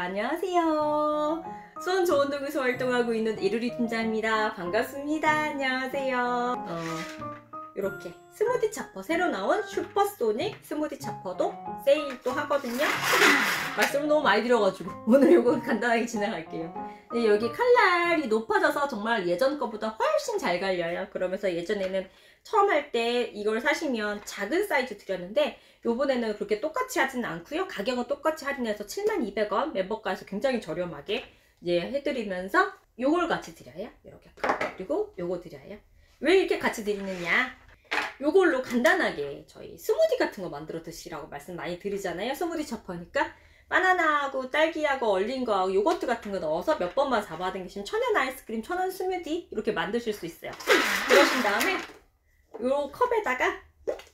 안녕하세요. 수원 조원동에서 활동하고 있는 이루리 팀장입니다. 반갑습니다. 안녕하세요. 이렇게 스무디 차퍼 새로 나온 슈퍼소닉 스무디 차퍼도 세일도 하거든요. 말씀 너무 많이 드려가지고 오늘 이거 간단하게 지나갈게요. 네, 여기 칼날이 높아져서 정말 예전 거보다 훨씬 잘 갈려요. 그러면서 예전에는 처음 할 때 이걸 사시면 작은 사이즈 드렸는데 요번에는 그렇게 똑같이 하지는 않고요. 가격은 똑같이 할인해서 72,000원 멤버가에서 굉장히 저렴하게 이제 해드리면서 요걸 같이 드려요. 이렇게 그리고 요거 드려요. 왜 이렇게 같이 드리느냐, 요걸로 간단하게 저희 스무디 같은 거 만들어 드시라고 말씀 많이 드리잖아요. 스무디 차퍼니까 바나나하고 딸기하고 얼린 거하고 요거트 같은 거 넣어서 몇 번만 잡아당기시면 천연 아이스크림, 천연 스무디 이렇게 만드실 수 있어요. 그러신 다음에 요 컵에다가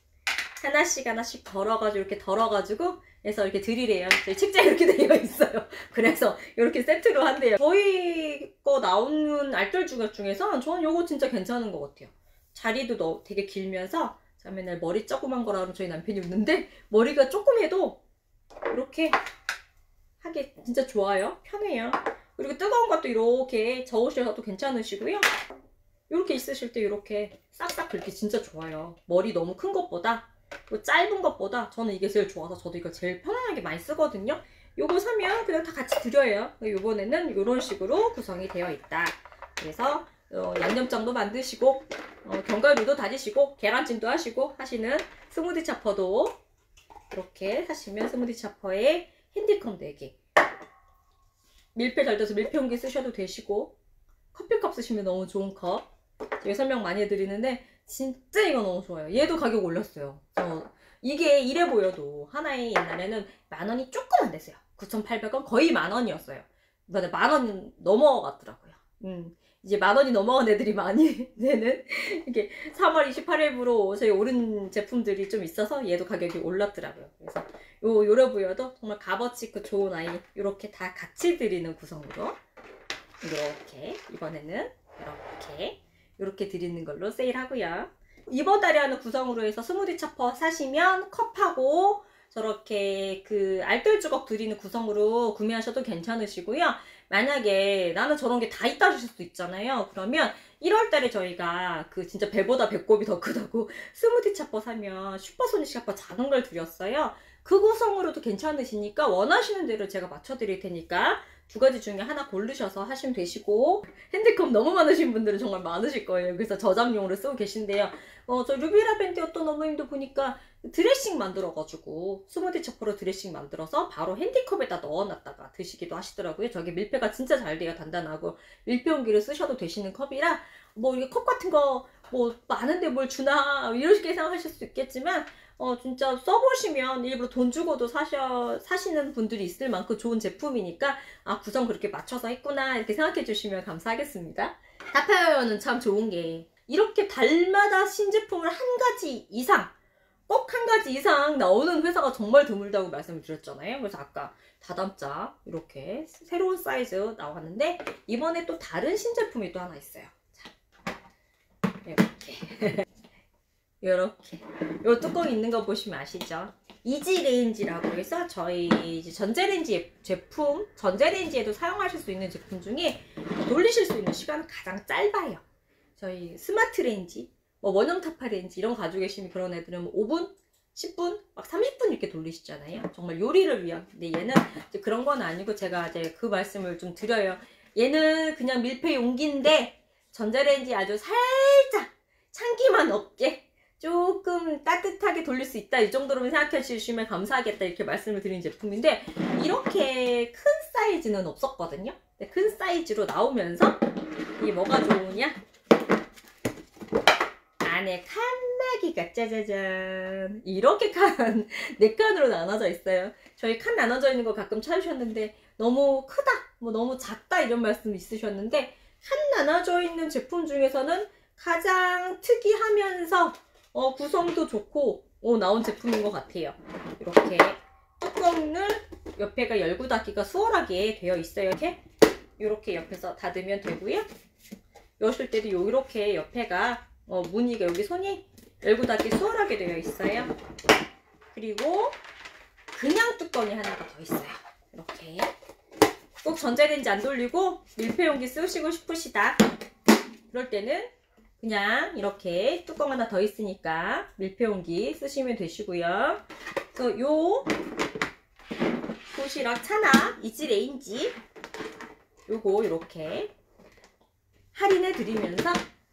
하나씩 덜어가지고 이렇게 덜어가지고 해서 이렇게 드리래요. 저희 책장에 이렇게 되어 있어요. 그래서 이렇게 세트로 한대요. 저희 거 나오는 알뜰 주각 중에서 저는 요거 진짜 괜찮은 것 같아요. 자리도 되게 길면서 제가 맨날 머리 조그만 거라 하면 저희 남편이 웃는데 머리가 조금 해도 이렇게 하기 진짜 좋아요. 편해요. 그리고 뜨거운 것도 이렇게 저으셔도 괜찮으시고요. 이렇게 있으실 때 이렇게 싹싹 긁기 진짜 좋아요. 머리 너무 큰 것보다 짧은 것보다 저는 이게 제일 좋아서 저도 이거 제일 편안하게 많이 쓰거든요. 요거 사면 그냥 다 같이 드려요. 요번에는 이런 식으로 구성이 되어 있다. 그래서 양념장도 만드시고 견과류도 다지시고 계란찜도 하시고 하시는 스무디 차퍼도 이렇게 하시면 스무디 차퍼에 핸디컵 4개, 밀폐 잘 돼서 밀폐 용기 쓰셔도 되시고 커피컵 쓰시면 너무 좋은 컵 제가 설명 많이 해드리는데 진짜 이거 너무 좋아요. 얘도 가격 올렸어요. 이게 이래 보여도 하나에 옛날에는 10,000원이 조금 안 됐어요. 9,800원 거의 10,000원이었어요. 이번에 10,000원 넘어갔더라고요. 이제 10,000원이 넘어간 애들이 많이 되는 이게 3월 28일부로 저희 오른 제품들이 좀 있어서 얘도 가격이 올랐더라고요. 그래서 요래 보여도 정말 값어치 그 좋은 아이 이렇게 다 같이 드리는 구성으로 이렇게 이번에는 이렇게 드리는 걸로 세일하고요. 이번 달에 하는 구성으로 해서 스무디 차퍼 사시면 컵하고 저렇게 그 알뜰 주걱 드리는 구성으로 구매하셔도 괜찮으시고요. 만약에 나는 저런 게 다 있다 하실 수도 있잖아요. 그러면 1월 달에 저희가 그 진짜 배보다 배꼽이 더 크다고 스무디 차퍼 사면 슈퍼소닉 차퍼 작은 걸 드렸어요. 그 구성으로도 괜찮으시니까 원하시는 대로 제가 맞춰 드릴 테니까 두 가지 중에 하나 고르셔서 하시면 되시고, 핸드컵 너무 많으신 분들은 정말 많으실 거예요. 그래서 저장용으로 쓰고 계신데요. 저 루비라 밴드 어떤 어머님도 보니까 드레싱 만들어가지고 스무디 차퍼로 드레싱 만들어서 바로 핸디컵에다 넣어놨다가 드시기도 하시더라고요. 저게 밀폐가 진짜 잘 돼요. 단단하고 밀폐 용기를 쓰셔도 되시는 컵이라 이게 컵 같은 거 많은데 뭘 주나 이렇게 생각하실 수 있겠지만 진짜 써보시면 일부러 돈 주고도 사시는 분들이 있을 만큼 좋은 제품이니까 구성 그렇게 맞춰서 했구나 이렇게 생각해 주시면 감사하겠습니다. 다파이어는 참 좋은 게 이렇게 달마다 신제품을 한 가지 이상 꼭 한 가지 이상 나오는 회사가 정말 드물다고 말씀을 드렸잖아요. 그래서 아까 다담자 이렇게 새로운 사이즈 나왔는데 이번에 또 다른 신제품이 또 하나 있어요. 자, 이렇게 요 뚜껑 있는 거 보시면 아시죠? 이지레인지라고 해서 저희 이제 전자레인지 제품, 전자레인지에도 사용하실 수 있는 제품 중에 돌리실 수 있는 시간은 가장 짧아요. 저희 스마트 레인지, 원형 타파 레인지 이런 거 가지고 계시는 그런 애들은 5분, 10분, 막 30분 이렇게 돌리시잖아요. 정말 요리를 위한. 근데 얘는 이제 그런 건 아니고 제가 이제 그 말씀을 좀 드려요. 얘는 그냥 밀폐 용기인데 전자레인지 아주 살짝 찬기만 없게 조금 따뜻하게 돌릴 수 있다 이 정도로만 생각해 주시면 감사하겠다 이렇게 말씀을 드린 제품인데 이렇게 큰 사이즈는 없었거든요. 근데 큰 사이즈로 나오면서 이게 뭐가 좋으냐, 안에 칸나기가 짜자잔 이렇게 칸 4칸으로 나눠져 있어요. 저희 칸 나눠져 있는 거 가끔 찾으셨는데 너무 크다 너무 작다 이런 말씀 있으셨는데 칸 나눠져 있는 제품 중에서는 가장 특이하면서 구성도 좋고 나온 제품인 것 같아요. 이렇게 뚜껑을 옆에가 열고 닫기가 수월하게 되어 있어요. 이렇게 옆에서 닫으면 되고요. 여실 때도 이렇게 옆에가 무늬가 여기 손이 열고 닫기 수월하게 되어 있어요. 그리고 그냥 뚜껑이 하나가 더 있어요. 이렇게 꼭 전자레인지 안 돌리고 밀폐용기 쓰시고 싶으시다. 그럴 때는 그냥 이렇게 뚜껑 하나 더 있으니까 밀폐용기 쓰시면 되시고요. 그래서 요 도시락 차나 이지레인지 요거 이렇게 할인해 드리면서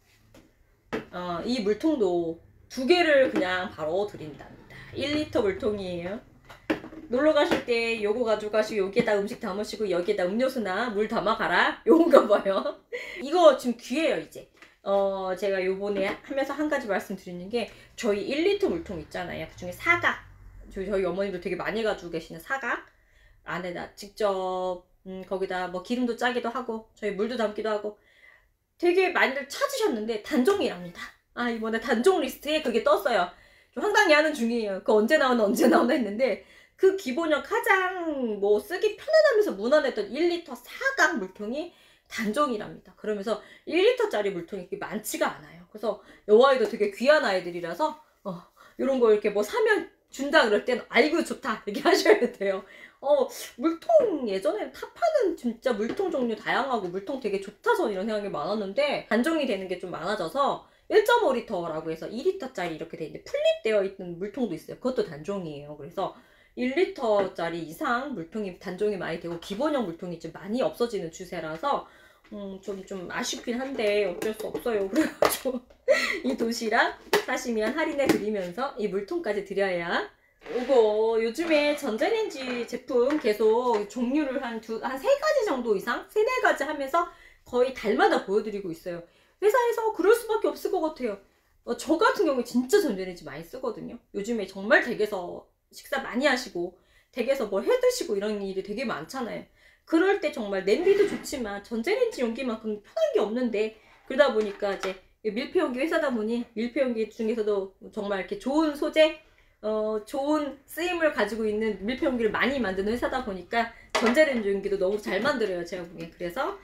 이 물통도 2개를 그냥 바로 드린답니다. 1리터 물통이에요. 놀러 가실 때 요거 가져가시고 여기에다 음식 담으시고 여기에다 음료수나 물 담아가라 요건가 봐요. 이거 지금 귀해요 이제. 제가 요번에 하면서 한 가지 말씀드리는 게 저희 1리터 물통 있잖아요. 그 중에 사각 저희 어머님도 되게 많이 가지고 계시는 사각 안에다 직접 거기다 뭐 기름도 짜기도 하고 저희 물도 담기도 하고 되게 많이들 찾으셨는데 단종이랍니다. 이번에 단종 리스트에 그게 떴어요. 좀 황당해하는 중이에요. 그 언제 나오나 했는데 그 기본형 가장 뭐 쓰기 편안하면서 무난했던 1리터 사각 물통이 단종이랍니다. 그러면서 1리터짜리 물통이 그렇게 많지가 않아요. 그래서 요 아이도 되게 귀한 아이들이라서 요런 거 이렇게 뭐 사면 준다 그럴 땐 아이고 좋다 이렇게 하셔야 돼요. 물통 예전에 타파는 진짜 물통 종류 다양하고 물통 되게 좋다서 이런 생각이 많았는데 단종이 되는 게 좀 많아져서 1.5리터라고 해서 2리터짜리 이렇게 돼 있는데 풀립되어 있는 물통도 있어요. 그것도 단종이에요. 그래서 1리터짜리 이상 물통이 단종이 많이 되고 기본형 물통이 좀 많이 없어지는 추세라서 좀 아쉽긴 한데 어쩔 수 없어요. 그래가지고 이 도시락 사시면 할인해 드리면서 이 물통까지 드려야 이거 요즘에 전자레인지 제품 계속 종류를 한 3가지 정도 이상 3-4가지 하면서 거의 달마다 보여드리고 있어요. 회사에서 그럴 수밖에 없을 것 같아요. 저 같은 경우에 진짜 전자레인지 많이 쓰거든요. 요즘에 정말 댁에서 식사 많이 하시고 댁에서 뭘 해드시고 이런 일이 되게 많잖아요. 그럴 때 정말 냄비도 좋지만 전자레인지 용기만큼 편한 게 없는데 그러다 보니까 이제 밀폐용기 회사다 보니 밀폐용기 중에서도 정말 이렇게 좋은 소재 좋은 쓰임을 가지고 있는 밀폐용기를 많이 만드는 회사다 보니까 전자레인지 용기도 너무 잘 만들어요 제가 보기엔. 그래서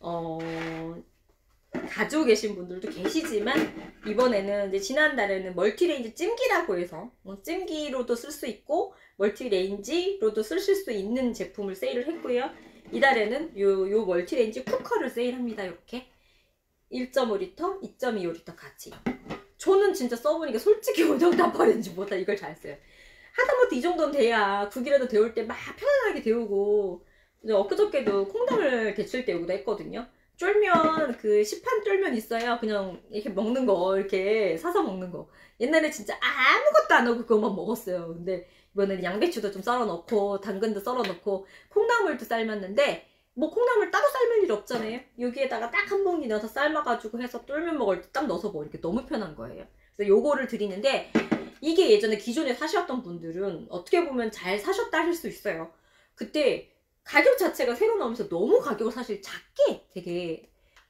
가지고 계신 분들도 계시지만 이번에는 이제 지난달에는 멀티레인지 찜기라고 해서 찜기로도 쓸 수 있고 멀티레인지로도 쓰실 수 있는 제품을 세일을 했고요. 이달에는 요 멀티레인지 쿠커를 세일합니다. 이렇게 1.5리터, 2.25리터 같이. 저는 진짜 써보니까 솔직히 원형단팔인지보다 이걸 잘 써요. 하다못해 이 정도는 돼야 국이라도 데울 때 막 편안하게 데우고 엊그저께도 콩나물 데칠 때 여기다 했거든요. 쫄면 그 시판 쫄면 있어요. 그냥 이렇게 먹는 거 이렇게 사서 먹는 거. 옛날에 진짜 아무것도 안 하고 그것만 먹었어요. 근데 이번에는 양배추도 좀 썰어 넣고 당근도 썰어 넣고 콩나물도 삶았는데 뭐 콩나물 따로 삶을 일 없잖아요. 여기에다가 딱 한 봉지 넣어서 삶아가지고 해서 쫄면 먹을 때 딱 넣어서 먹으니까 너무 편한 거예요. 그래서 요거를 드리는데 이게 예전에 기존에 사셨던 분들은 어떻게 보면 잘 사셨다 하실 수 있어요. 그때 가격 자체가 새로 나오면서 너무 가격을 사실 작게 되게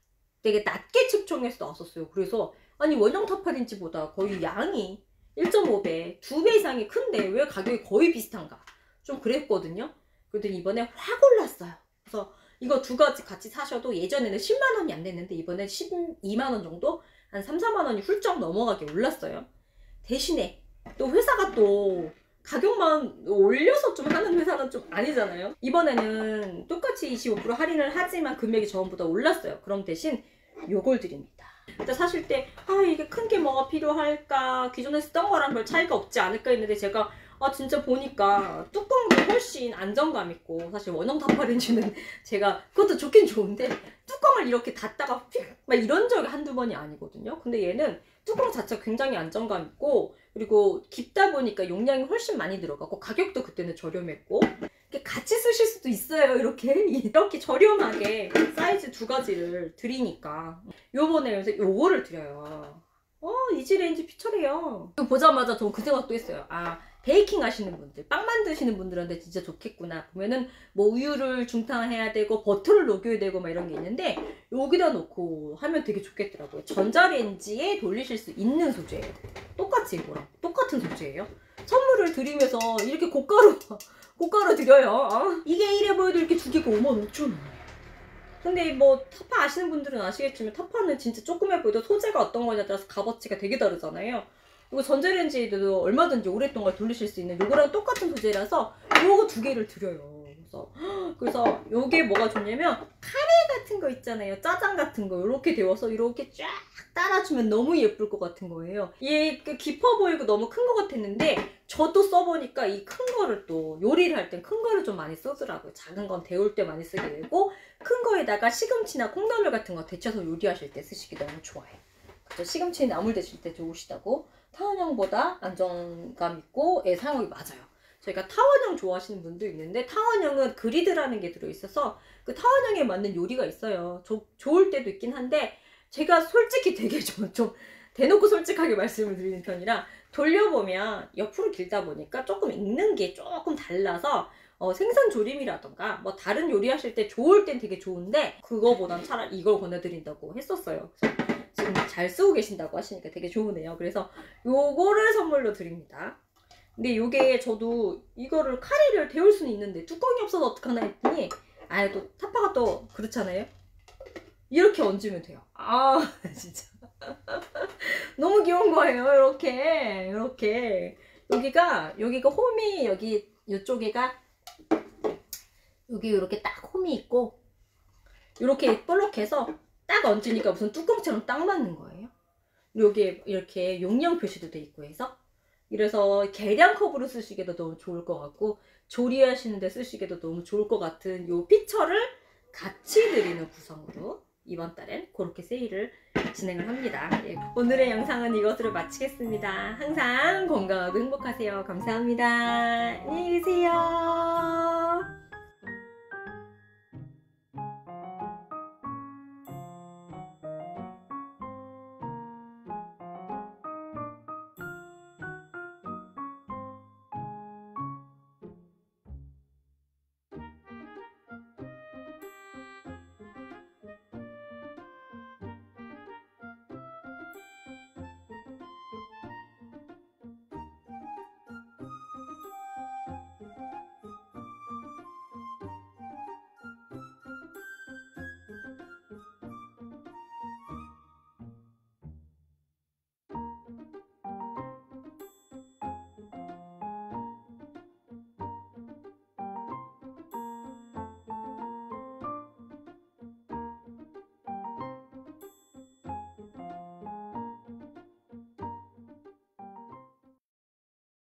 낮게 측정해서 나왔었어요. 그래서 아니 원형 타파린지보다 거의 양이 1.5배, 2배 이상이 큰데 왜 가격이 거의 비슷한가? 좀 그랬거든요. 그랬더니 이번에 확 올랐어요. 그래서 이거 2가지 같이 사셔도 예전에는 10만원이 안 됐는데 이번에 12만원 정도? 한 3-4만원이 훌쩍 넘어가게 올랐어요. 대신에 또 회사가 또 가격만 올려서 좀 하는 회사는 좀 아니잖아요. 이번에는 똑같이 25% 할인을 하지만 금액이 저번보다 올랐어요. 그럼 대신 요걸 드립니다. 사실 때 이게 큰 게 뭐가 필요할까, 기존에 쓰던 거랑 별 차이가 없지 않을까 했는데 제가 진짜 보니까 뚜껑도 훨씬 안정감 있고, 사실 원형 타파렌지는 제가 그것도 좋긴 좋은데 뚜껑을 이렇게 닫다가 막 이런 적이 한두 번이 아니거든요. 근데 얘는 뚜껑 자체가 굉장히 안정감 있고, 그리고 깊다 보니까 용량이 훨씬 많이 들어가고 가격도 그때는 저렴했고, 같이 쓰실 수도 있어요. 이렇게 저렴하게 사이즈 2가지를 드리니까 요번에 요거를 드려요. 이지레인지 피처래요. 이거 보자마자 전 그 생각도 했어요. 베이킹 하시는 분들, 빵 만드시는 분들한테 진짜 좋겠구나. 보면은 뭐 우유를 중탕해야 되고 버터를 녹여야 되고 막 이런 게 있는데 여기다 놓고 하면 되게 좋겠더라고요. 전자레인지에 돌리실 수 있는 소재예요. 똑같이 이거랑 똑같은 소재예요. 선물을 드리면서 이렇게 고가로 드려요. 이게 1회 보여도 이렇게 2개가 55,000원. 근데 뭐 타파 아시는 분들은 아시겠지만 타파는 진짜 조그매 보여도 소재가 어떤 거냐에 따라서 값어치가 되게 다르잖아요. 이거 전자레인지에도 얼마든지 오랫동안 돌리실 수 있는 요거랑 똑같은 소재라서 요거 2개를 드려요. 있었어. 그래서 요게 뭐가 좋냐면 카레 같은 거 있잖아요. 짜장 같은 거 이렇게 데워서 이렇게 쫙 따라주면 너무 예쁠 것 같은 거예요. 얘 깊어 보이고 너무 큰 것 같았는데 저도 써보니까 이 큰 거를 또 요리를 할 땐 큰 거를 좀 많이 쓰더라고요. 작은 건 데울 때 많이 쓰게 되고 큰 거에다가 시금치나 콩나물 같은 거 데쳐서 요리하실 때 쓰시기 너무 좋아요. 그래서 시금치 나물 데칠 때 좋으시다고. 타원형보다 안정감 있고 사용하기 맞아요. 저희가 타원형 좋아하시는 분도 있는데 타원형은 그리드라는 게 들어있어서 그 타원형에 맞는 요리가 있어요. 좋을 때도 있긴 한데 제가 솔직히 되게 좀 대놓고 솔직하게 말씀을 드리는 편이라 돌려보면 옆으로 길다 보니까 조금 익는 게 조금 달라서 생선 조림이라던가 뭐 다른 요리하실 때 좋을 땐 되게 좋은데 그거보단 차라리 이걸 권해드린다고 했었어요. 그래서 지금 잘 쓰고 계신다고 하시니까 되게 좋으네요. 그래서 요거를 선물로 드립니다. 근데 요게 저도 이거를 카레를 데울 수는 있는데 뚜껑이 없어서 어떡하나 했더니 또 타파가 또 그렇잖아요. 이렇게 얹으면 돼요. 진짜 너무 귀여운 거예요. 이렇게 여기가 홈이 여기 요쪽에가 여기 이렇게 딱 홈이 있고 이렇게 볼록해서 딱 얹으니까 무슨 뚜껑처럼 딱 맞는 거예요. 여기에 이렇게 용량 표시도 돼 있고 해서 이래서 계량컵으로 쓰시기도 너무 좋을 것 같고 조리하시는데 쓰시기도 너무 좋을 것 같은 요 피처를 같이 드리는 구성으로 이번 달엔 그렇게 세일을 진행을 합니다. 오늘의 영상은 이것으로 마치겠습니다. 항상 건강하고 행복하세요. 감사합니다. 안녕히 계세요.